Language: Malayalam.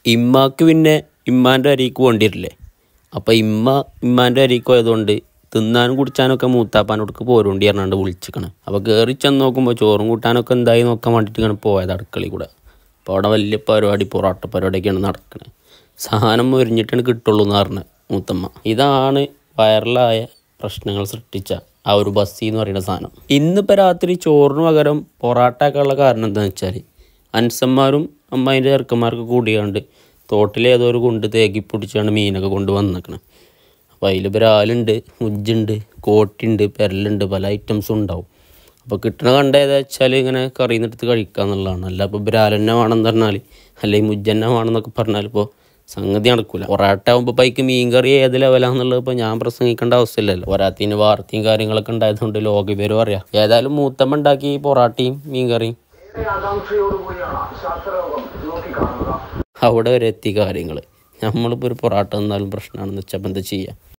ഇമ്മാക്ക് പിന്നെ ഇമ്മാൻ്റെ അരിക്ക് കൊണ്ടിരില്ലേ. അപ്പോൾ ഇമ്മാൻ്റെ അരിക്ക് പോയതുകൊണ്ട് തിന്നാനും കുടിച്ചാനൊക്കെ മൂത്താപ്പാനോടക്ക് പോരുണ്ടി പറഞ്ഞാണ്ട് വിളിച്ചിക്കണം. അപ്പോൾ കയറി ചെന്ന് നോക്കുമ്പോൾ ചോറും കൂട്ടാനൊക്കെ എന്തായി നോക്കാൻ വേണ്ടിയിട്ട് ഇങ്ങനെ പോയത് അടുക്കളയിൽ കൂടെ. അപ്പോൾ അവിടെ വലിയ പരിപാടി, പൊറോട്ട പരിപാടിയൊക്കെയാണ് നടക്കുന്നത്. സാധനം മുരിഞ്ഞിട്ടാണ് കിട്ടുള്ളൂ എന്ന് പറഞ്ഞ മൂത്തമ്മ. ഇതാണ് വൈറലായ പ്രശ്നങ്ങൾ സൃഷ്ടിച്ച ആ ഒരു ബസ്സി എന്ന് പറയുന്ന സാധനം. ഇന്നിപ്പോൾ രാത്രി ചോറിന് പകരം പൊറോട്ട ആക്കാനുള്ള കാരണം എന്താണെന്ന് വെച്ചാൽ അൻസന്മാരും അമ്മേൻ്റെ ചെറുക്കന്മാർക്ക് കൂടിയാണ്ട് തോട്ടിലേതോ ഒരു കൊണ്ട് തേക്കി പിടിച്ചാണ്ട് മീനൊക്കെ കൊണ്ട് വന്നിക്കണം. അപ്പോൾ അതിൽ ബ്രാലുണ്ട്, മുജ്ജുണ്ട്, കോട്ടിയുണ്ട്, പെരലുണ്ട്, പല ഐറ്റംസും ഉണ്ടാവും. അപ്പോൾ കിട്ടണ കണ്ട ഏതാ വെച്ചാൽ ഇങ്ങനെ കറിയെന്നെടുത്ത് കഴിക്കുക എന്നുള്ളതാണ്. അല്ല ഇപ്പോൾ ബ്രാലെന്നെ വേണമെന്ന് പറഞ്ഞാൽ അല്ലെങ്കിൽ മുജ്ജന്നെ വേണമെന്നൊക്കെ പറഞ്ഞാൽ ഇപ്പോൾ സംഗതി നടക്കില്ല. പൊറാട്ട ആകുമ്പോൾ പൈക്ക് മീൻ കറി ഏത് ലെവലാണെന്നുള്ളത് ഇപ്പോൾ ഞാൻ പ്രസംഗിക്കേണ്ട ആവശ്യമില്ലല്ലോ. പോരാത്തിന് വാർത്തയും കാര്യങ്ങളൊക്കെ ഉണ്ടായതുകൊണ്ട് ലോകവിവരം അറിയാം. ഏതായാലും മൂത്തമ്മ ഉണ്ടാക്കി പൊറാട്ടയും മീൻ കറിയും അവിടെ വരെ എത്തി കാര്യങ്ങൾ. നമ്മളിപ്പോൾ ഒരു പൊറാട്ട തന്നാലും പ്രശ്നമാണെന്ന് വെച്ചാൽ എന്താ ചെയ്യുക.